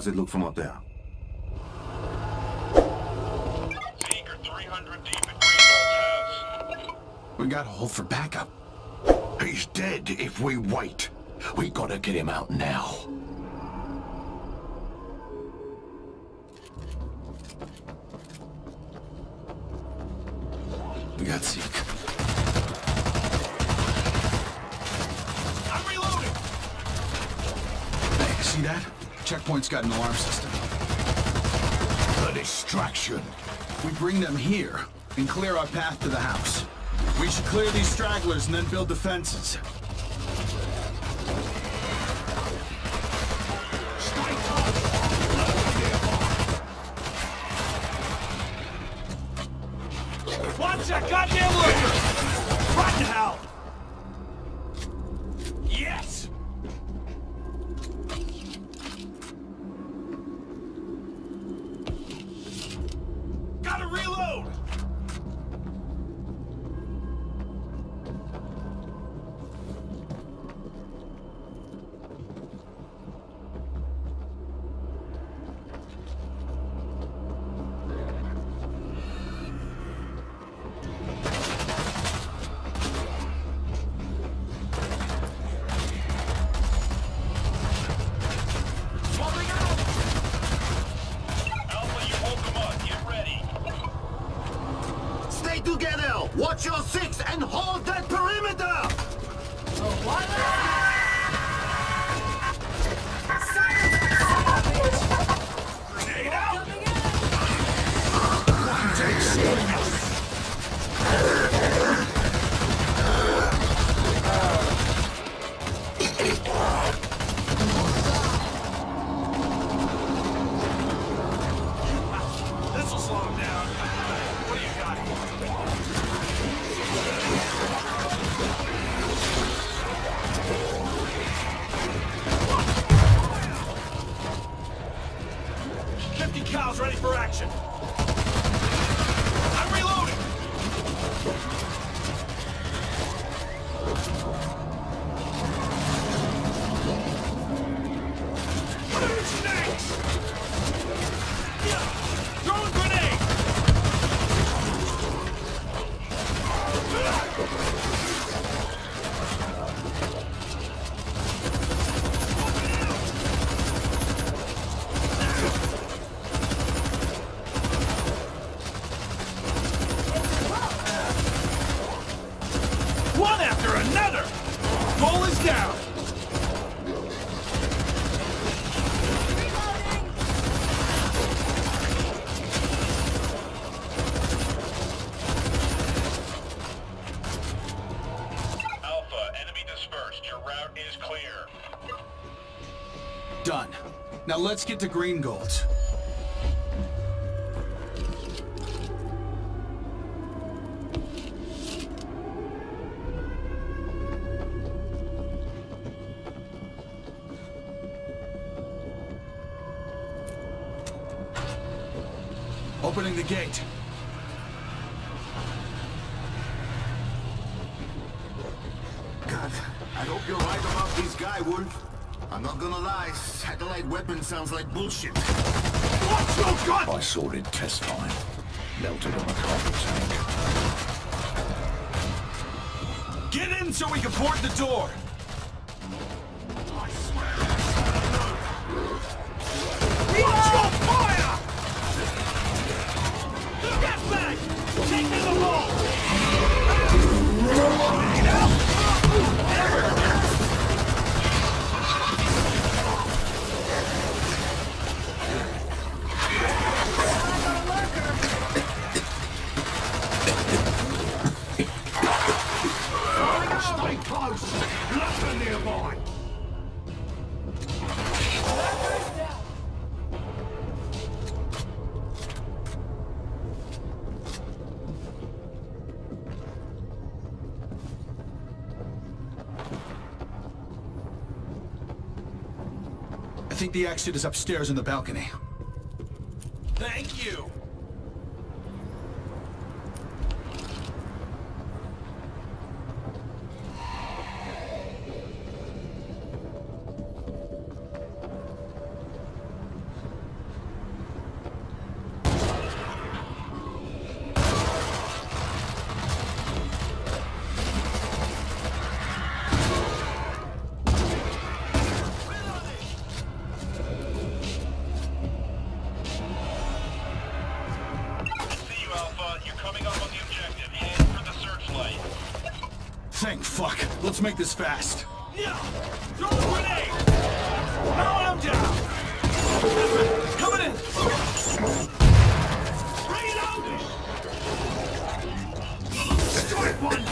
How's it look from up there? Zeke are 300 deep at Greenwald's house. We gotta hold for backup. He's dead if we wait. We gotta get him out now. We got Zeke. I'm reloading! Hey, see that? Checkpoint's got an alarm system. A distraction. We bring them here and clear our path to the house. We should clear these stragglers and then build defenses. Watch that goddamn lurker! Right to hell! Yes! Gotta reload! Stay together! Watch your six and hold that perimeter! Grenade out! This'll slow him down. What do you got here? 50 cows ready for action. I'm reloading. Snakes! Throwing grenade! One after another! Goal is down! Alpha, enemy dispersed. Your route is clear. Done. Now let's get to Greengold's. Opening the gate. God, I hope you're right about this guy, Wolf. I'm not gonna lie, satellite weapon sounds like bullshit. Watch your gun! I sorted test fine. Melted on the carpet tank. Get in so we can board the door! I swear! Watch your fire! Get back! Take to the wall! Stay close! Lurker nearby! I think the exit is upstairs in the balcony. Thank you! Thank fuck. Let's make this fast. Yeah! Throw a grenade! Now I'm down! Coming in! Reloading! Strike one!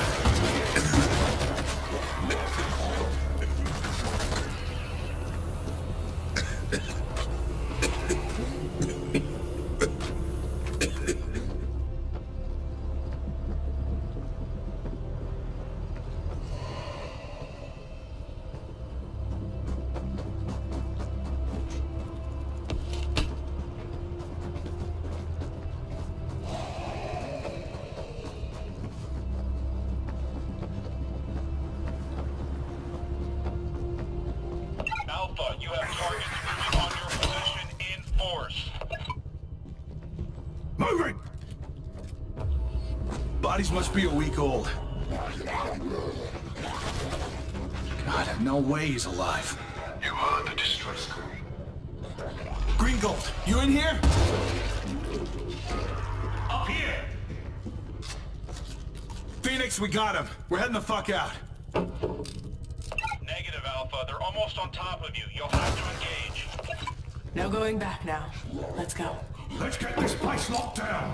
Alpha, you have targets moving on your position in force. Moving! Bodies must be a week old. God, no way he's alive. You are the distress call. Green Gold, you in here? Up here! Phoenix, we got him. We're heading the fuck out. Negative, Alpha. They're almost on top of you. You'll have to engage. No going back now. Let's go. Let's get this place locked down.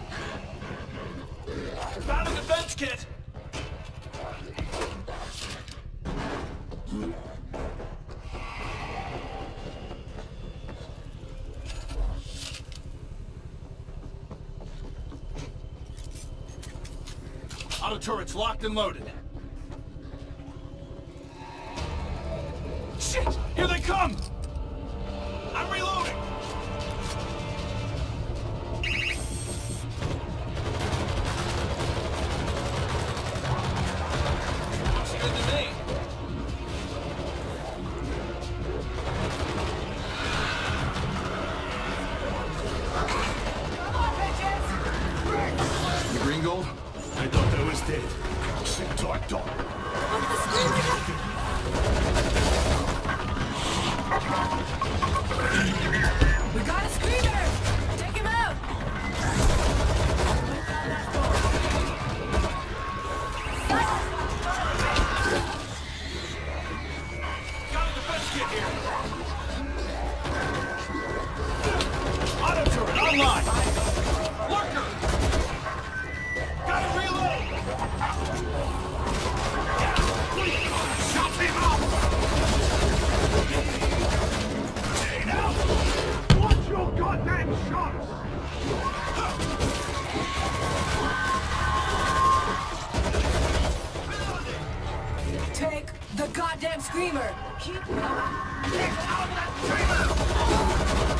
Found a defense kit! Auto turrets locked and loaded. Shit! Here they come! I'm reloading! Looks good to me. The Green Gold? I thought I was dead. Sit tight, Doc. We got a screamer! Take him out! Got a defense kit here. Auto turret online. Lurker. Got to reload. Shut him up. Hey, now. Watch your goddamn shots. Take the goddamn screamer! Keep going! Get out of that trailer.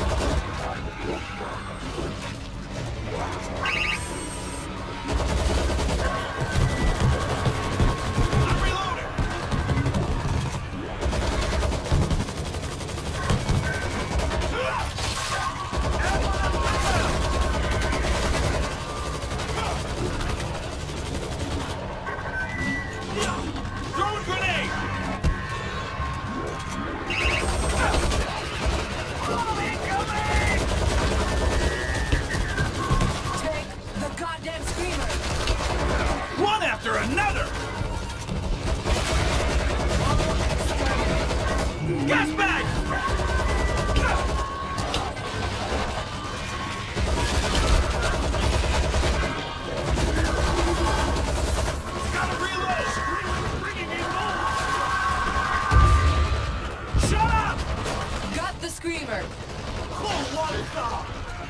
I'm reloading. Throw a grenade! Take the goddamn screamer! One after another! Gas bag! Gotta reload! Bringing in more! Shut up! Got the screamer! Cool water dog!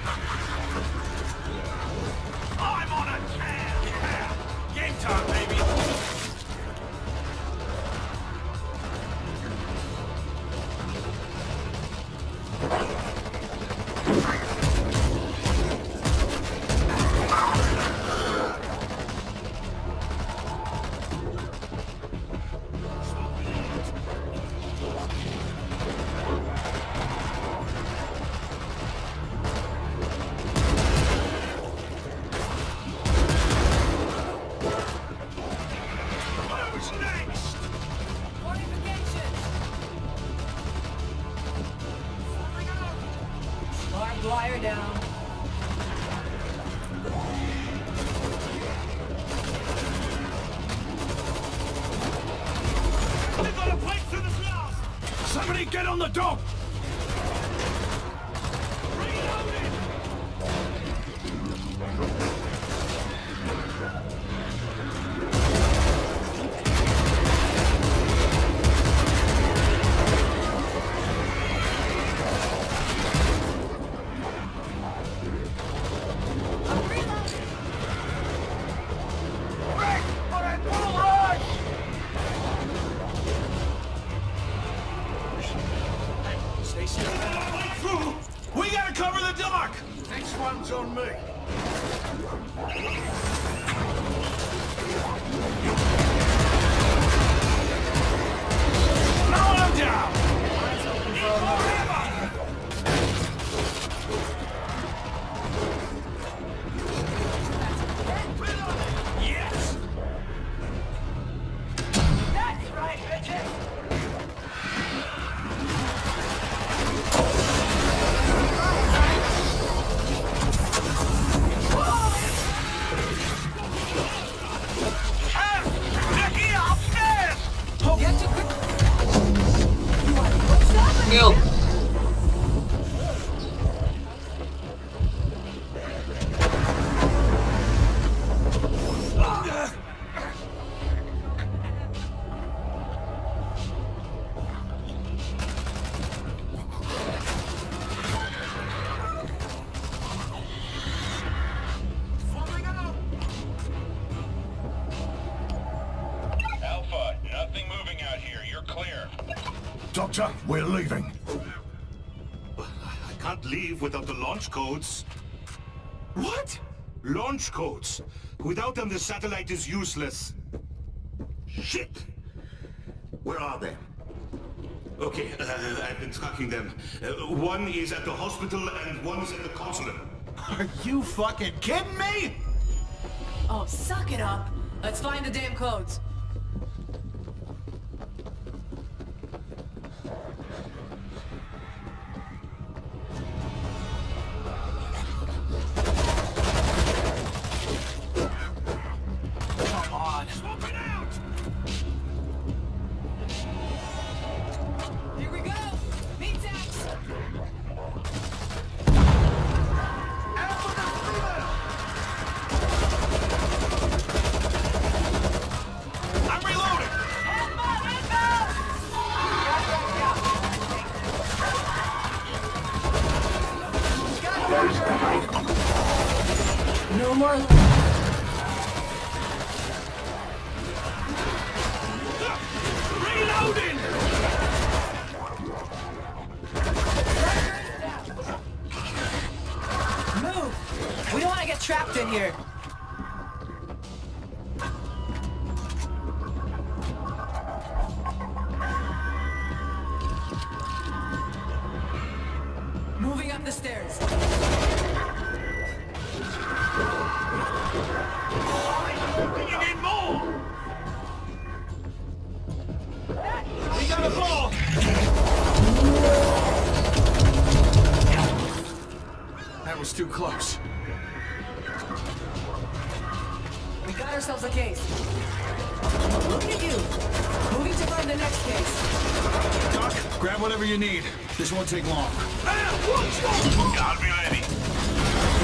I'm on a tear! Yeah! Game time, baby! Get on the dog! We gotta cover the dock! Next one's on me. Now I'm down! Need more ammo! Yes! That's right, bitches! Nicky, upstairs! Get to quick. What's happening? Yo. Alpha, nothing moving out here. You're clear. Doctor, we're leaving. I can't leave without the launch codes. What? Launch codes. Without them, the satellite is useless. Shit! Where are they? Okay, I've been tracking them. One is at the hospital and one is at the consulate. Are you fucking kidding me? Oh, suck it up. Let's find the damn codes. Come on. Smoking out! Here we go. Meat tax. I'm reloading! No more. Reloading! Move. We don't want to get trapped in here. Moving up the stairs. You need more! We got a ball! That was too close. We got ourselves a case. Look at you. Moving to find the next case. Doc, grab whatever you need. This won't take long. I'll be ready.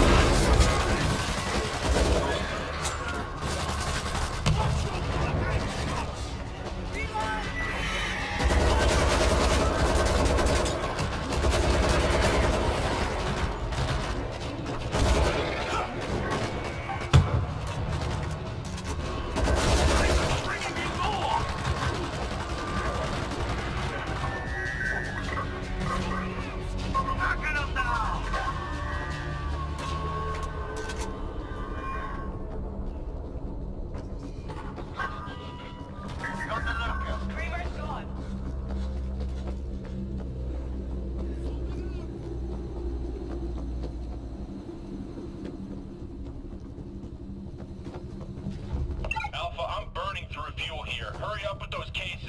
Alpha, I'm burning through fuel here. Hurry up with those cases.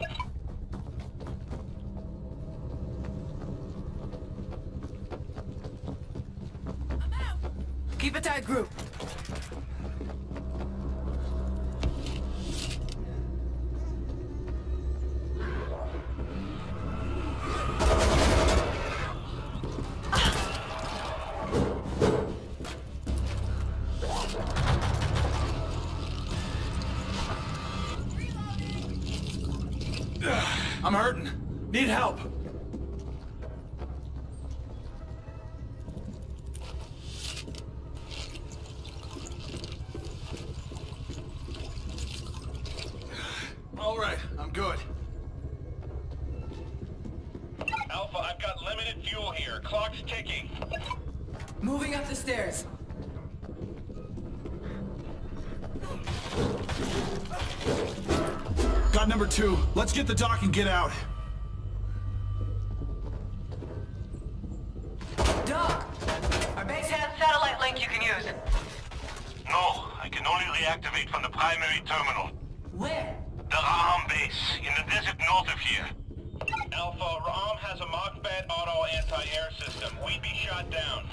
Keep a tight group. I'm hurting. Need help. All right, I'm good. Alpha, I've got limited fuel here. Clock's ticking. Moving up the stairs. Got number 2. Let's get the dock and get out. Doc! Our base has a satellite link you can use. No, I can only reactivate from the primary terminal. Where? The Ra'am base, in the desert north of here. Alpha, Ra'am has a Mach-Bat auto anti-air system. We'd be shot down.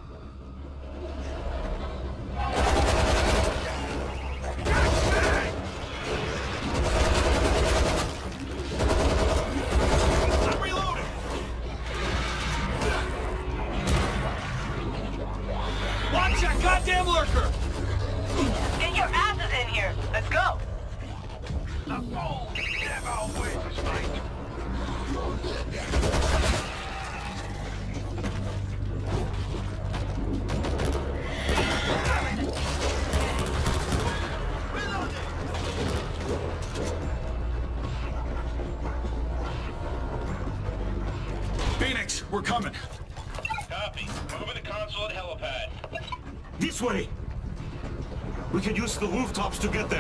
I'm reloading! Watch that goddamn lurker! Get your asses in here! Let's go! Phoenix, we're coming. Copy. Moving the console at helipad. This way! We can use the rooftops to get there.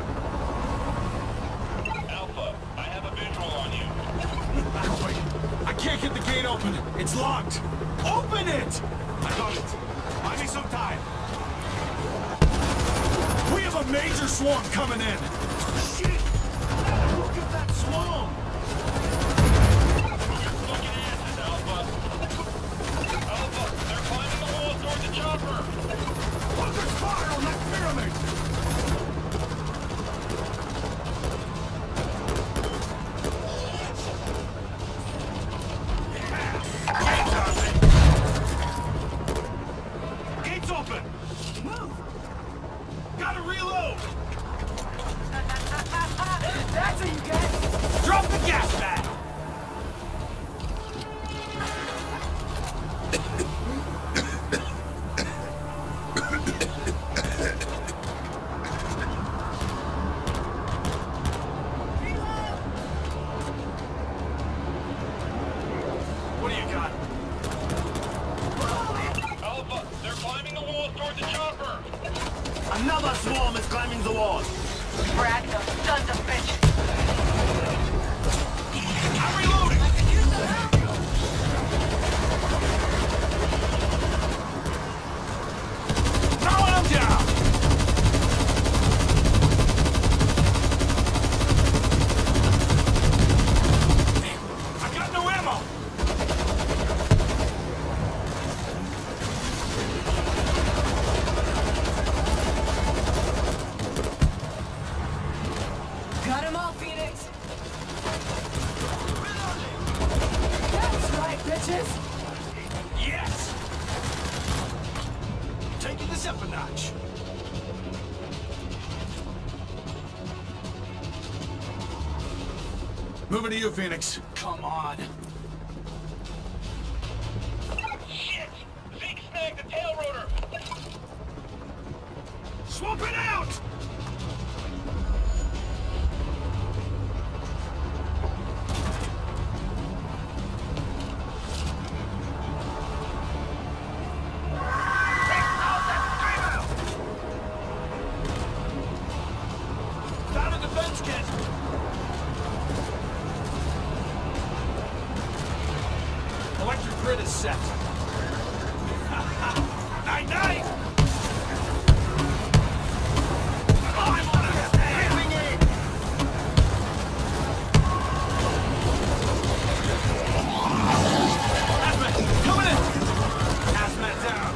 Alpha, I have a visual on you. Wait, I can't get the gate open. It's locked. Open it! I got it. Buy me some time. We have a major swarm coming in. Shit! Look at that swarm! Looking asses, Alpha. Alpha, they're climbing the walls toward the chopper. Look, there's fire on that pyramid! Gates open! Move! Gotta reload! That's what you get! Drop the gas bag! What do you got? Alpha, they're climbing the walls toward the chopper. Another swarm is climbing the wall! Frag them, sons of bitches! I'm reloading! Now I'm down! I got no ammo! Got him all, Phoenix! That's right, bitches! Yes! Taking this up a notch. Moving to you, Phoenix. Come on. Shit! Zeke snagged the tail rotor. Swamp it out! Found a defense kit! Electric grid is set. Night-night! I'm on a moving in! Hazmat, coming in! Hazmat down!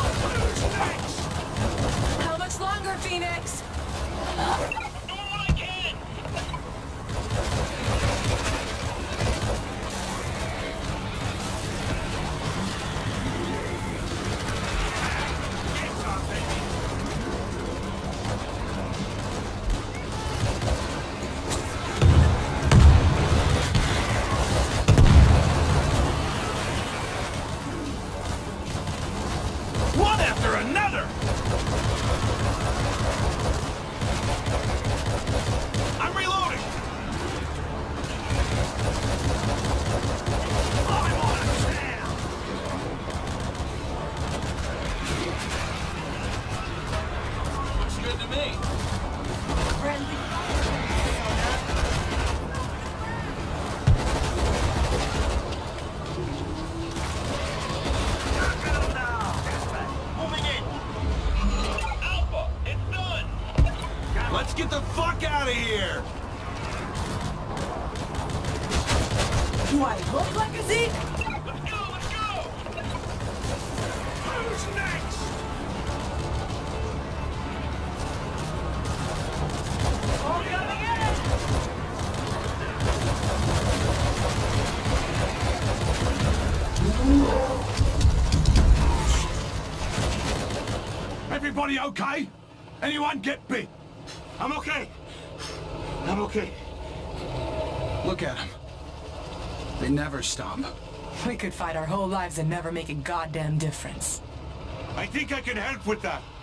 How much longer, Phoenix? I'm doing what I can. One after another! I'm reloading! I'm on a tear! Looks good to me. Friendly. Moving in. Alpha, it's done. Let's get the fuck out of here. Do I look like a Zeke? Let's go, let's go. Who's next? Oh, coming in! Everybody okay? Anyone get bit? I'm okay. I'm okay. Look at them. They never stop. We could fight our whole lives and never make a goddamn difference. I think I can help with that.